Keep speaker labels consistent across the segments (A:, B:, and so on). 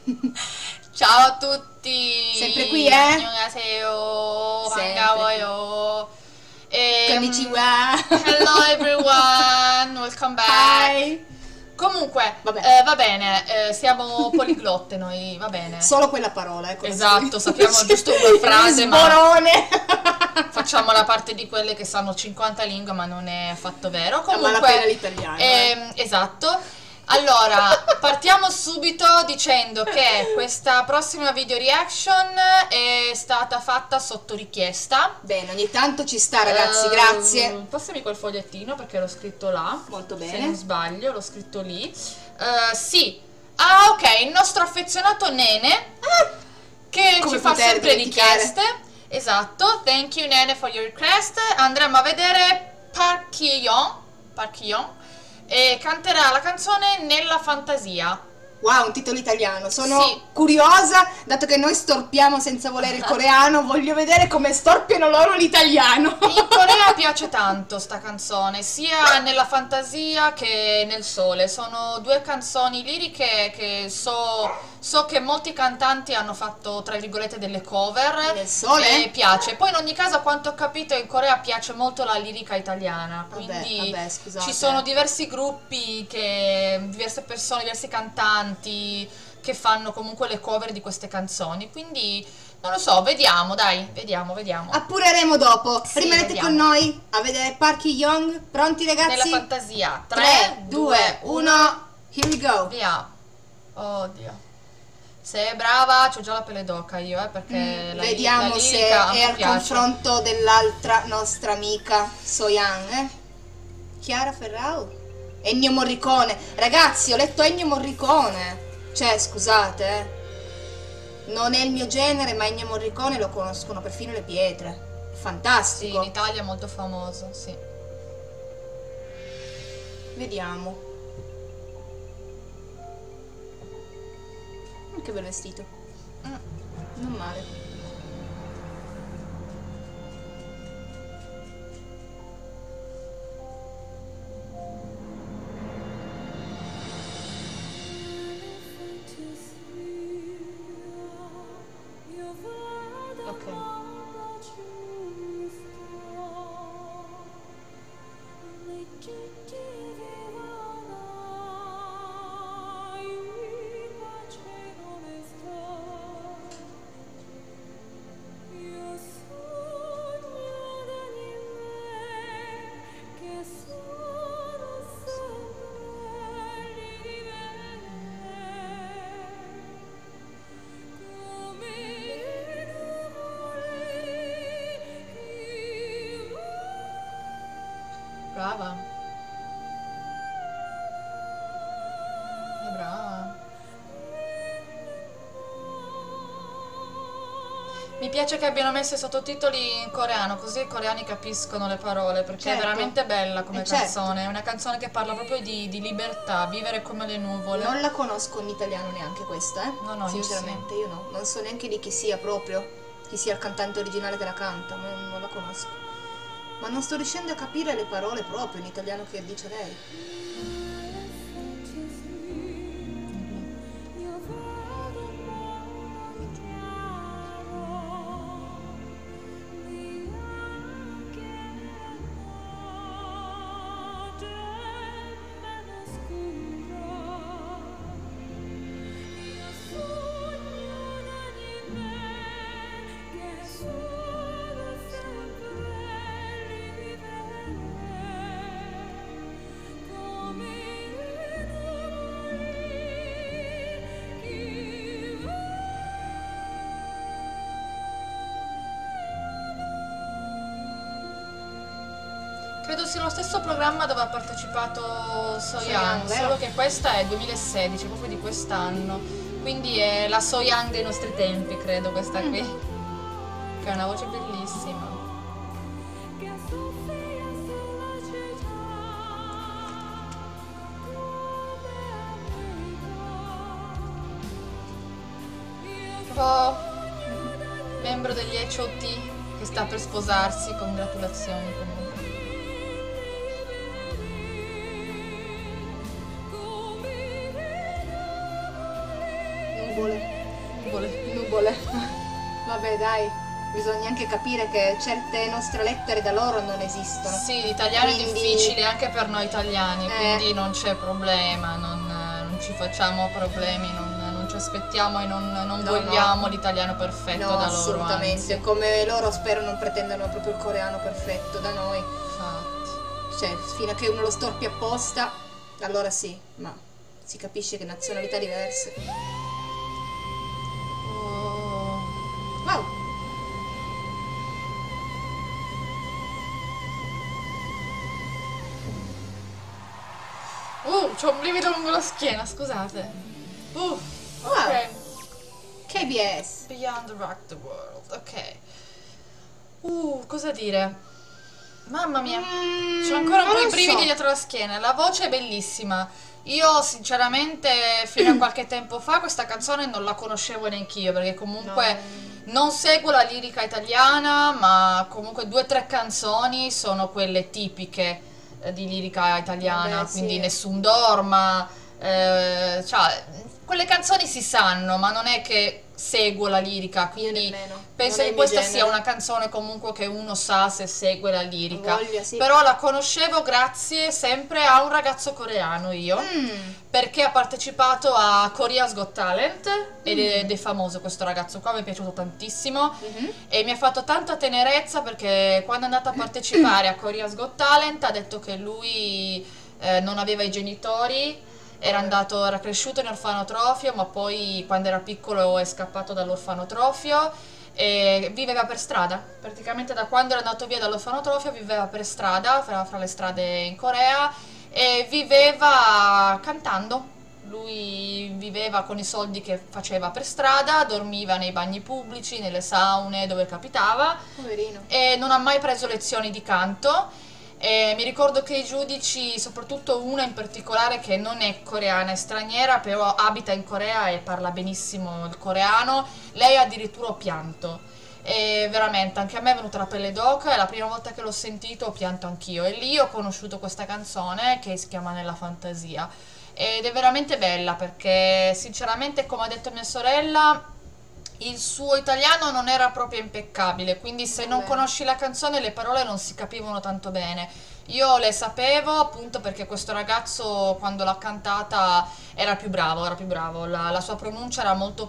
A: Ciao a tutti!
B: Sempre qui,
A: 안녕하세요.
B: Sempre.
A: 반가워요.
B: Konnichiwa.
A: Hello everyone, welcome back.
B: Hi.
A: Comunque,
B: Vabbè.
A: va bene, siamo poliglotte noi, va bene.
B: Solo quella parola, ecco.
A: Esatto, sappiamo giusto una frase, ma
B: Sborone.
A: facciamo la parte di quelle che sanno 50 lingue, ma non è affatto vero.
B: A malapena
A: Comunque,
B: l'italiano.
A: esatto. Allora, partiamo subito dicendo che questa prossima video reaction è stata fatta sotto richiesta.
B: Bene, ogni tanto ci sta, ragazzi, grazie.
A: Passami quel fogliettino perché l'ho scritto là.
B: Molto
A: Se
B: bene.
A: non sbaglio, l'ho scritto lì. Sì. Ah, ok, il nostro affezionato Nene, che
B: Come
A: ci fa
B: poter
A: sempre
B: dimenticare?
A: richieste. Esatto, thank you Nene for your request. Andremo a vedere Park Hye-yeon e canterà la canzone Nella fantasia.
B: Wow, un titolo italiano. Sono
A: Sì.
B: curiosa, dato che noi storpiamo senza volere il coreano, voglio vedere come storpiano loro l'italiano.
A: In Corea piace tanto sta canzone, sia nella fantasia che nel sole. Sono due canzoni liriche che so che molti cantanti hanno fatto, tra virgolette, delle cover.
B: Nel sole?
A: E piace. Poi in ogni caso, a quanto ho capito, in Corea piace molto la lirica italiana. Quindi
B: vabbè, scusate.
A: ci sono diversi gruppi, diverse persone, diversi cantanti che fanno comunque le cover di queste canzoni. Quindi non lo so, vediamo, dai, vediamo.
B: Appureremo dopo.
A: Sì,
B: Rimanete
A: vediamo.
B: con noi a vedere Park Hye-yeon. Pronti,
A: Nella
B: ragazzi?
A: fantasia.
B: 3, 2, 1. Here we go.
A: Via. Oddio. Sei brava, c'ho già la pelle d'oca io, perché la
B: Vediamo se
A: lirica a
B: è
A: me
B: al
A: piace.
B: confronto dell'altra nostra amica Soyeon, Chiara Ferrao. Ennio Morricone. Ragazzi, ho letto Ennio Morricone. Cioè, scusate, non è il mio genere, ma Ennio Morricone lo conoscono perfino le pietre.
A: Sì,
B: Fantastico.
A: in Italia è molto famoso, sì.
B: Vediamo. Che bel vestito. Non male.
A: Ok. Brava. È brava. Mi piace che abbiano messo i sottotitoli in coreano, così i coreani capiscono le parole, perché
B: Certo.
A: è veramente bella come
B: Certo.
A: canzone. È una canzone che parla proprio di libertà, vivere come le nuvole.
B: Non la conosco in italiano neanche questa,
A: No, io
B: sinceramente, io no. Non so neanche di chi sia proprio, chi sia il cantante originale che la canta, non la conosco. Ma non sto riuscendo a capire le parole proprio in italiano che dice lei.
A: Credo sia lo stesso programma dove ha partecipato
B: Soyeon,
A: Soyeon,
B: vero?
A: solo che questa è 2016, proprio di quest'anno. Quindi è la Soyeon dei nostri tempi, credo, questa qui. Che ha una voce bellissima. Proprio membro degli HOT che sta per sposarsi, congratulazioni comunque.
B: Nuvole. Vabbè, dai, bisogna anche capire che certe nostre lettere da loro non esistono.
A: Sì, l'italiano
B: Quindi-
A: è difficile anche per noi italiani, quindi non c'è problema, non ci facciamo problemi, non ci aspettiamo e non
B: No,
A: vogliamo
B: no.
A: l'italiano perfetto
B: No,
A: da loro.
B: assolutamente,
A: Anzi.
B: come loro spero non pretendano proprio il coreano perfetto da noi.
A: Infatti.
B: Cioè, fino a che uno lo storpia apposta, allora sì, ma si capisce che nazionalità diverse.
A: Oh.
B: Wow!
A: C'ho un brivido lungo la schiena, scusate.
B: Wow!
A: Ok.
B: KBS!
A: Beyond the Rock the World, ok. Cosa dire? Mamma mia, c'ho ancora un
B: non
A: po' i
B: lo
A: brividi
B: so.
A: dietro la schiena. La voce è bellissima. Io sinceramente fino a qualche tempo fa questa canzone non la conoscevo neanch'io, perché comunque non seguo la lirica italiana, ma comunque 2 o 3 canzoni sono quelle tipiche di lirica italiana,
B: Vabbè,
A: quindi
B: sì.
A: Nessun Dorma, cioè quelle canzoni si sanno, ma non è che seguo la lirica, quindi
B: nemmeno.
A: penso
B: Non è
A: che
B: il
A: questa
B: mio
A: sia
B: genere.
A: una canzone comunque che uno sa se segue la lirica.
B: Voglia, sì.
A: Però la conoscevo grazie sempre a un ragazzo coreano io, perché ha partecipato a Korea's Got Talent ed è famoso questo ragazzo qua, mi è piaciuto tantissimo e mi ha fatto tanta tenerezza perché quando è andato a partecipare a Korea's Got Talent ha detto che lui non aveva i genitori. Era cresciuto in orfanotrofio, ma poi quando era piccolo è scappato dall'orfanotrofio e viveva per strada. Praticamente da quando era andato via dall'orfanotrofio viveva per strada, fra le strade in Corea e viveva cantando. Lui viveva con i soldi che faceva per strada, dormiva nei bagni pubblici, nelle saune, dove capitava
B: Poverino.
A: e non ha mai preso lezioni di canto. E mi ricordo che i giudici, soprattutto una in particolare che non è coreana, è straniera, però abita in Corea e parla benissimo il coreano, lei addirittura ha pianto. E veramente, anche a me è venuta la pelle d'oca e la prima volta che l'ho sentito ho pianto anch'io. E lì ho conosciuto questa canzone che si chiama Nella fantasia. Ed è veramente bella perché, sinceramente, come ha detto mia sorella, il suo italiano non era proprio impeccabile, quindi se non
B: Vabbè.
A: conosci la canzone le parole non si capivano tanto bene. Io le sapevo appunto perché questo ragazzo quando l'ha cantata era più bravo, la sua pronuncia era molto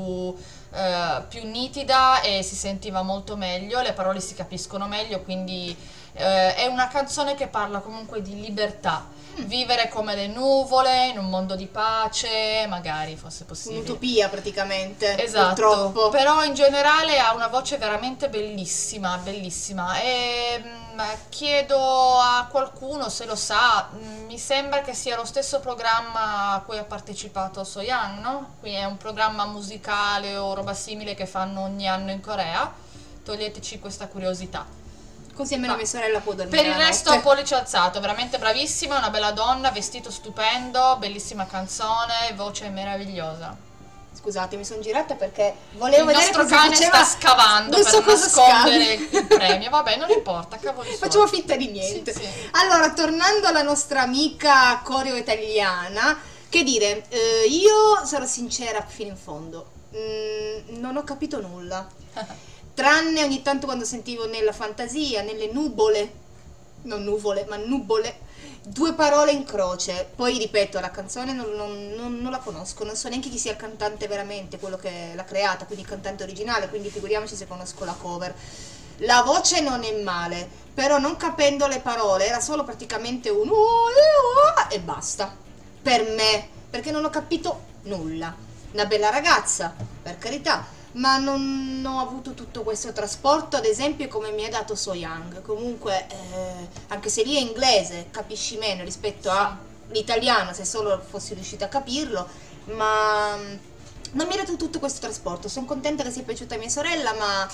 A: più nitida e si sentiva molto meglio, le parole si capiscono meglio, quindi è una canzone che parla comunque di libertà. Vivere come le nuvole, in un mondo di pace, magari fosse possibile.
B: Un'utopia praticamente.
A: Esatto,
B: Purtroppo.
A: però in generale ha una voce veramente bellissima, bellissima e chiedo a qualcuno se lo sa, mi sembra che sia lo stesso programma a cui ha partecipato Soyang, no? Quindi è un programma musicale o roba simile che fanno ogni anno in Corea, toglieteci questa curiosità.
B: Così almeno
A: Ma
B: mia sorella può dormire
A: Per il
B: la
A: resto
B: notte.
A: pollice alzato, veramente bravissima, è una bella donna, vestito stupendo, bellissima canzone, voce meravigliosa.
B: Scusate, mi sono girata perché volevo
A: Il
B: vedere
A: nostro
B: cosa
A: cane
B: faceva.
A: sta scavando
B: Non
A: per
B: so cosa
A: nascondere
B: scavi.
A: il premio. Vabbè, non importa, cavoli suoi.
B: Facciamo finta di niente.
A: Sì, sì.
B: Allora, tornando alla nostra amica coreo-italiana, che dire, io sarò sincera fino in fondo, non ho capito nulla. Tranne ogni tanto quando sentivo nella fantasia, nelle nuvole, non nuvole, ma nuvole, 2 parole in croce. Poi ripeto, la canzone non la conosco, non so neanche chi sia il cantante veramente, quello che l'ha creata, quindi il cantante originale, quindi figuriamoci se conosco la cover. La voce non è male, però non capendo le parole, era solo praticamente un e basta. Per me, perché non ho capito nulla. Una bella ragazza, per carità, ma non ho avuto tutto questo trasporto, ad esempio, come mi ha dato Soyang. Comunque, anche se lì è inglese, capisci meno rispetto all'italiano, se solo fossi riuscita a capirlo, ma non mi ha dato tutto questo trasporto. Sono contenta che sia piaciuta a mia sorella, ma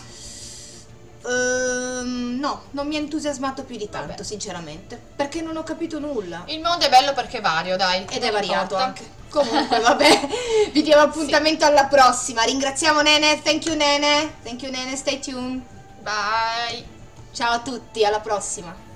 B: no, non mi ha entusiasmato più di tanto,
A: Vabbè.
B: sinceramente, perché non ho capito nulla.
A: Il mondo è bello perché è vario, dai.
B: Ed è
A: non
B: variato
A: importa.
B: anche. Comunque, vabbè, vi diamo appuntamento alla prossima. Ringraziamo Nene, thank you Nene, stay tuned.
A: Bye.
B: Ciao a tutti, alla prossima.